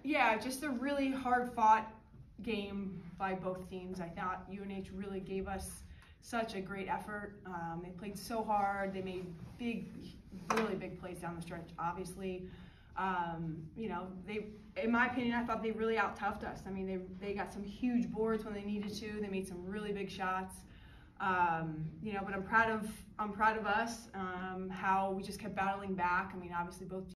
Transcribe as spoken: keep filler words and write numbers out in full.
Yeah, just a really hard-fought game by both teams. I thought U N H really gave us such a great effort. Um, they played so hard. They made big, really big plays down the stretch, obviously. Um, you know, they, in my opinion, I thought they really out-toughed us. I mean, they, they got some huge boards when they needed to. They made some really big shots. Um, you know, but I'm proud of, I'm proud of us, um, how we just kept battling back. I mean, obviously both